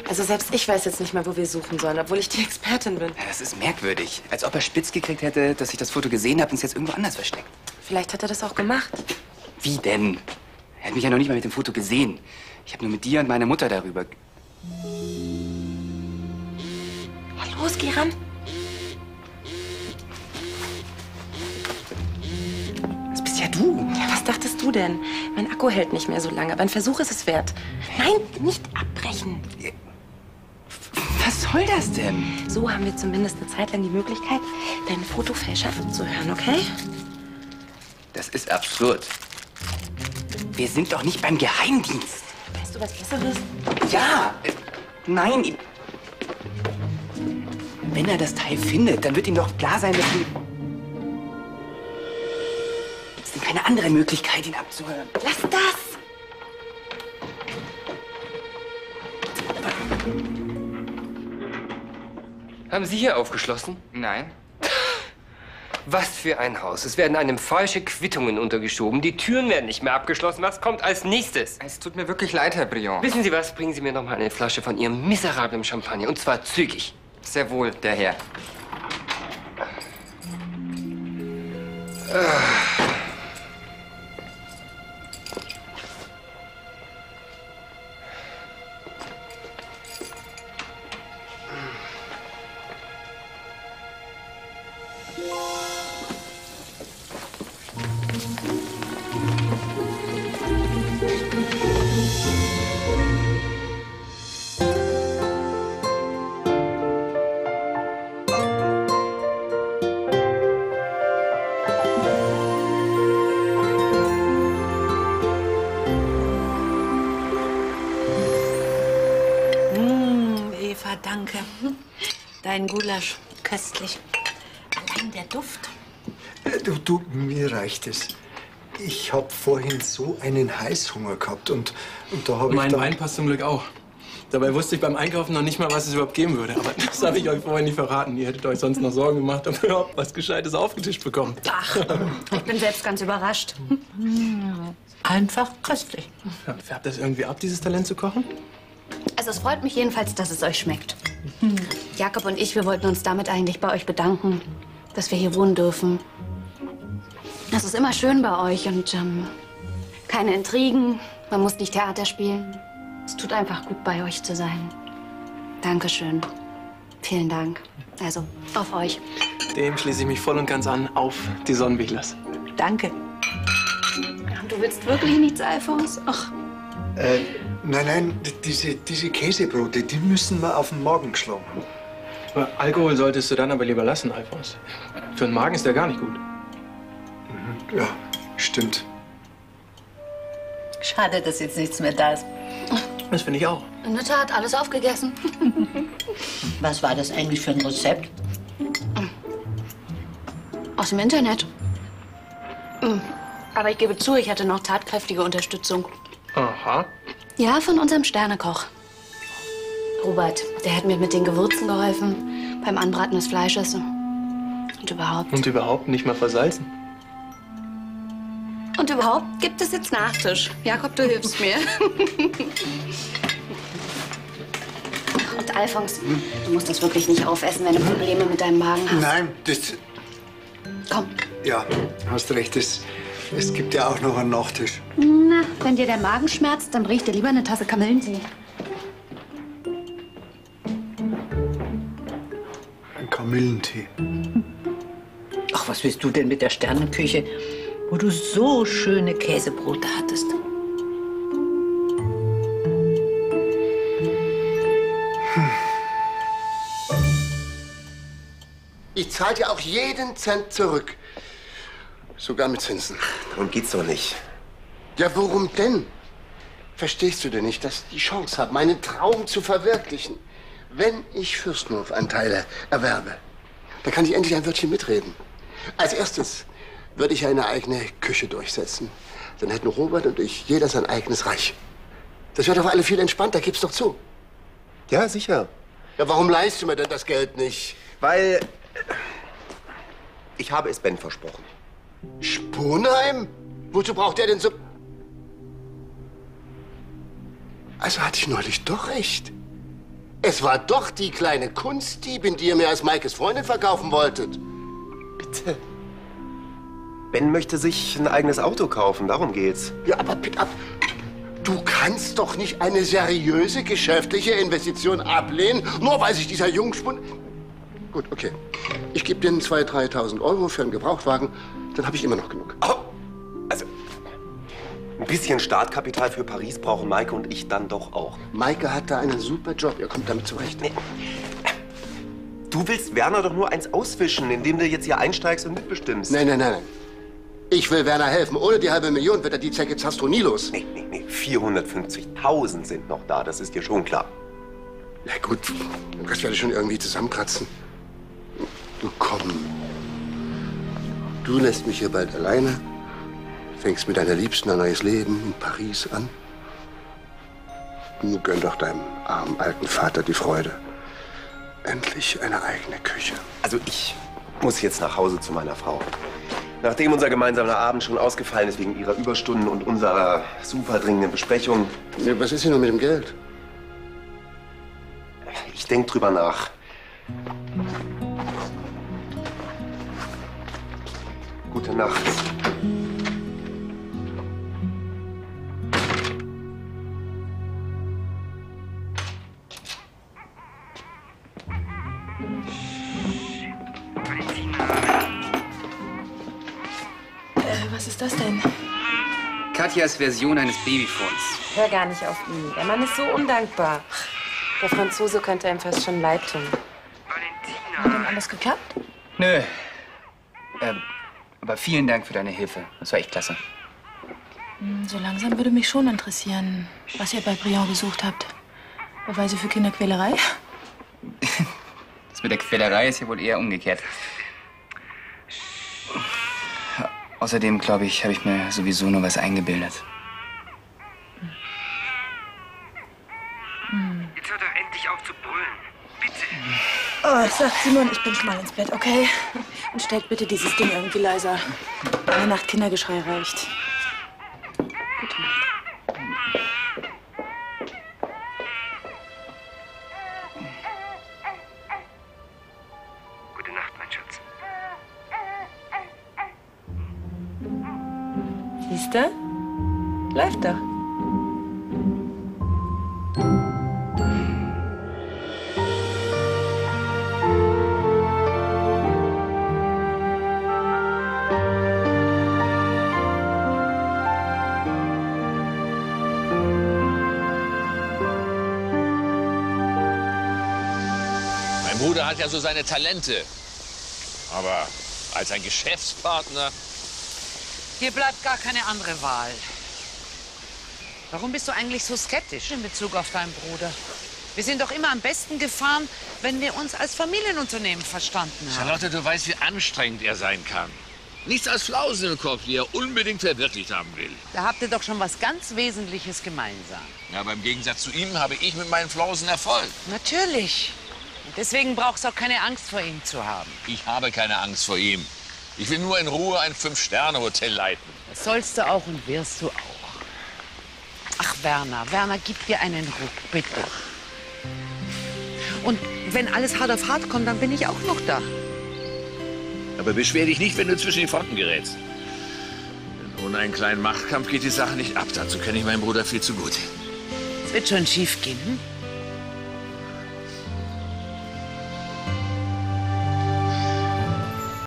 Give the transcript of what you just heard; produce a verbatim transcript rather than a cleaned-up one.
Also selbst ich weiß jetzt nicht mehr, wo wir suchen sollen, obwohl ich die Expertin bin. Ja, das ist merkwürdig. Als ob er spitz gekriegt hätte, dass ich das Foto gesehen habe und es jetzt irgendwo anders versteckt. Vielleicht hat er das auch gemacht. Wie denn? Er hat mich ja noch nicht mal mit dem Foto gesehen. Ich habe nur mit dir und meiner Mutter darüber... Ja, los, geh ran. Das bist ja du. Ja, was dachtest du denn? Mein Akku hält nicht mehr so lange, aber ein Versuch ist es wert. Nein, nicht abbrechen. Was soll das denn? So haben wir zumindest eine Zeit lang die Möglichkeit, deinen Fotofälscher abzuhören, okay? Das ist absurd. Wir sind doch nicht beim Geheimdienst. Weißt du was Besseres? Ja. Äh, nein. Ich... Wenn er das Teil findet, dann wird ihm doch klar sein, dass wir... Es gibt keine andere Möglichkeit, ihn abzuhören. Lass das! Haben Sie hier aufgeschlossen? Nein. Was für ein Haus. Es werden einem falsche Quittungen untergeschoben. Die Türen werden nicht mehr abgeschlossen. Was kommt als nächstes? Es tut mir wirklich leid, Herr Briand. Wissen Sie was? Bringen Sie mir noch mal eine Flasche von Ihrem miserablen Champagner. Und zwar zügig. Sehr wohl, der Herr. Danke. Dein Gulasch, köstlich. Allein der Duft. Du, du, mir reicht es. Ich habe vorhin so einen Heißhunger gehabt und, und da habe ich Mein dann... Wein passt zum Glück auch. Dabei wusste ich beim Einkaufen noch nicht mal, was es überhaupt geben würde. Aber das habe ich euch vorher nicht verraten. Ihr hättet euch sonst noch Sorgen gemacht, ob ihr überhaupt was Gescheites aufgetischt bekommt. Ach, ich bin selbst ganz überrascht. Einfach köstlich. Ja, färbt das irgendwie ab, dieses Talent zu kochen? Also es freut mich jedenfalls, dass es euch schmeckt. Jakob und ich, wir wollten uns damit eigentlich bei euch bedanken, dass wir hier wohnen dürfen. Es ist immer schön bei euch und ähm, keine Intrigen, man muss nicht Theater spielen. Es tut einfach gut, bei euch zu sein. Dankeschön. Vielen Dank. Also, auf euch. Dem schließe ich mich voll und ganz an, auf die Sonnenbichlers. Danke. Du willst wirklich nichts, Alfons? Ach. Äh, nein, nein, diese, diese Käsebrote, die müssen wir auf den Magen geschlagen. Aber Alkohol solltest du dann aber lieber lassen, Alfons. Für den Magen ist der gar nicht gut. Mhm. Ja, stimmt. Schade, dass jetzt nichts mehr da ist. Das finde ich auch. Mütter hat alles aufgegessen. Was war das eigentlich für ein Rezept? Aus dem Internet. Aber ich gebe zu, ich hatte noch tatkräftige Unterstützung. Aha. Ja, von unserem Sternekoch. Robert, der hat mir mit den Gewürzen geholfen, beim Anbraten des Fleisches. Und überhaupt. Und überhaupt nicht mal versalzen. Und überhaupt gibt es jetzt Nachtisch. Jakob, du hilfst mir. Und Alfons, du musst das wirklich nicht aufessen, wenn du Probleme mit deinem Magen hast. Nein, das... Komm. Ja, hast recht, es, es gibt ja auch noch einen Nachtisch. Na, wenn dir der Magen schmerzt, dann bring ich dir lieber eine Tasse Kamillentee. Ein Kamillentee. Ach, was willst du denn mit der Sternenküche, wo du so schöne Käsebrote hattest? Ich zahle dir auch jeden Cent zurück. Sogar mit Zinsen. Darum geht's doch nicht. Ja, worum denn? Verstehst du denn nicht, dass ich die Chance habe, meinen Traum zu verwirklichen? Wenn ich Fürstenhof-Anteile erwerbe, dann kann ich endlich ein Wörtchen mitreden. Als erstes würde ich eine eigene Küche durchsetzen. Dann hätten Robert und ich jeder sein eigenes Reich. Das wäre doch für alle viel entspannter, gib's doch zu. Ja, sicher. Ja, warum leihst du mir denn das Geld nicht? Weil ich habe es Ben versprochen. Sponheim? Wozu braucht er denn so... Also hatte ich neulich doch recht. Es war doch die kleine Kunstdiebin, die ihr mir als Maikes Freundin verkaufen wolltet. Bitte. Ben möchte sich ein eigenes Auto kaufen, darum geht's. Ja, aber bitte ab. Du kannst doch nicht eine seriöse geschäftliche Investition ablehnen, nur weil sich dieser Jungspund... Gut, okay. Ich gebe dir zweitausend, dreitausend Euro für einen Gebrauchtwagen, dann habe ich immer noch genug. Oh, also, ein bisschen Startkapital für Paris brauchen Maike und ich dann doch auch. Maike hat da einen super Job, ihr kommt damit zurecht. Nee. Du willst Werner doch nur eins auswischen, indem du jetzt hier einsteigst und mitbestimmst. Nein, nein, nein, nein. Ich will Werner helfen. Ohne die halbe Million wird er die Zecke Zastro nie los. Nee, nee, nee. vierhundertfünfzigtausend sind noch da, das ist dir schon klar. Na gut, das werde ich schon irgendwie zusammenkratzen. Du komm. Du lässt mich hier bald alleine, fängst mit deiner Liebsten ein neues Leben in Paris an. Nun gönn doch deinem armen alten Vater die Freude. Endlich eine eigene Küche. Also ich muss jetzt nach Hause zu meiner Frau. Nachdem unser gemeinsamer Abend schon ausgefallen ist wegen ihrer Überstunden und unserer super dringenden Besprechung. Ja, was ist denn nun mit dem Geld? Ich denke drüber nach. Gute Nacht. Was ist das denn? Katjas Version eines Babyphones. Hör gar nicht auf ihn. Der Mann ist so undankbar. Der Franzose könnte ihm fast schon leid tun. Valentina. Hat denn alles geklappt? Nö. Ähm, aber vielen Dank für deine Hilfe. Das war echt klasse. Hm, So langsam würde mich schon interessieren, was ihr bei Briand gesucht habt. Beweise für Kinderquälerei? Das mit der Quälerei ist ja wohl eher umgekehrt. Außerdem, glaube ich, habe ich mir sowieso nur was eingebildet. Hm. Jetzt hört doch endlich auf zu brüllen. Bitte. Oh, sagt Simon, ich bin schon mal ins Bett, okay? Und stellt bitte dieses Ding irgendwie leiser. Eine Nacht Kindergeschrei reicht. Gute Nacht. Gute Nacht, mein Schatz. Siehst du? Läuft doch. Mein Bruder hat ja so seine Talente. Aber als ein Geschäftspartner... Dir bleibt gar keine andere Wahl. Warum bist du eigentlich so skeptisch in Bezug auf deinen Bruder? Wir sind doch immer am besten gefahren, wenn wir uns als Familienunternehmen verstanden haben. Charlotte, du weißt, wie anstrengend er sein kann. Nichts als Flausen im Kopf, die er unbedingt verwirklicht haben will. Da habt ihr doch schon was ganz Wesentliches gemeinsam. Ja, aber im Gegensatz zu ihm habe ich mit meinen Flausen Erfolg. Natürlich. Und deswegen brauchst du auch keine Angst vor ihm zu haben. Ich habe keine Angst vor ihm. Ich will nur in Ruhe ein Fünf-Sterne-Hotel leiten. Das sollst du auch und wirst du auch. Ach, Werner, Werner, gib dir einen Ruck, bitte. Und wenn alles hart auf hart kommt, dann bin ich auch noch da. Aber beschwer dich nicht, wenn du zwischen die Fronten gerätst. Denn ohne einen kleinen Machtkampf geht die Sache nicht ab. Dazu kenne ich meinen Bruder viel zu gut. Es wird schon schief gehen, hm?